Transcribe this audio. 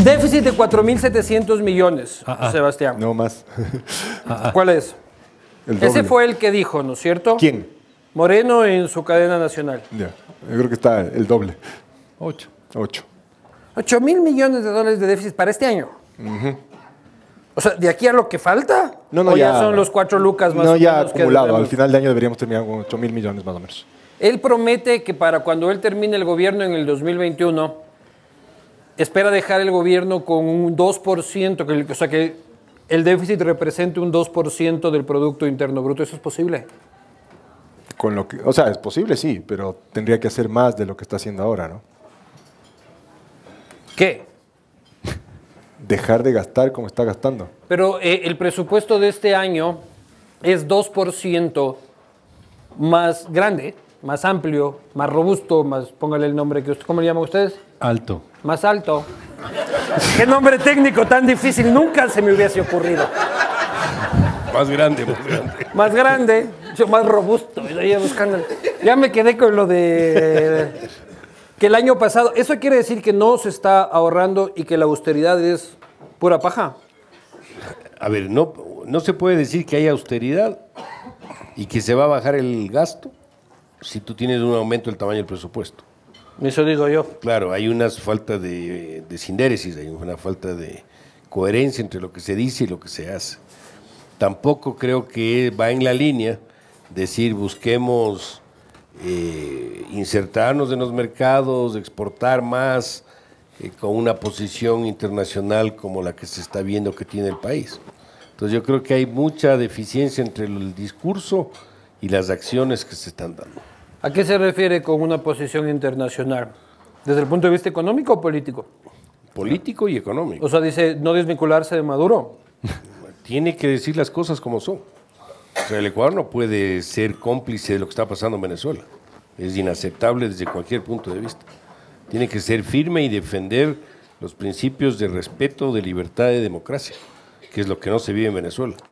Déficit de 4.700 millones, Sebastián. No más. ¿Cuál es? El doble. Ese fue el que dijo, ¿no es cierto? ¿Quién? Moreno en su cadena nacional. Ya, yo creo que está el doble. 8. 8. 8.000 millones de dólares de déficit para este año. O sea, ¿de aquí a lo que falta? No, ¿O ya son los 4 lucas más no, o ya menos que acumulado. debemos? Al final de año deberíamos terminar con 8.000 millones más o menos. Él promete que para cuando él termine el gobierno en el 2021, espera dejar el gobierno con un 2%, o sea, que el déficit represente un 2% del Producto Interno Bruto. ¿Eso es posible? Con lo que, o sea, es posible, sí, pero tendría que hacer más de lo que está haciendo ahora, ¿no? ¿Qué? Dejar de gastar como está gastando. Pero el presupuesto de este año es 2% más grande, más amplio, más robusto, más, póngale el nombre que usted, ¿cómo le llaman ustedes? Alto. Más alto. ¿Qué nombre técnico tan difícil? Nunca se me hubiese ocurrido. Más grande, más grande. Más grande, más robusto. Ya me quedé con lo de que el año pasado. ¿Eso quiere decir que no se está ahorrando y que la austeridad es pura paja? A ver, no se puede decir que hay austeridad y que se va a bajar el gasto si tú tienes un aumento del tamaño del presupuesto. Eso digo yo. Claro, hay una falta de sindéresis, hay una falta de coherencia entre lo que se dice y lo que se hace. Tampoco creo que va en la línea decir busquemos insertarnos en los mercados, exportar más con una posición internacional como la que se está viendo que tiene el país. Entonces yo creo que hay mucha deficiencia entre el discurso y las acciones que se están dando. ¿A qué se refiere con una posición internacional? ¿Desde el punto de vista económico o político? Político y económico. O sea, dice no desvincularse de Maduro. Tiene que decir las cosas como son. O sea, el Ecuador no puede ser cómplice de lo que está pasando en Venezuela. Es inaceptable desde cualquier punto de vista. Tiene que ser firme y defender los principios de respeto, de libertad y de democracia, que es lo que no se vive en Venezuela.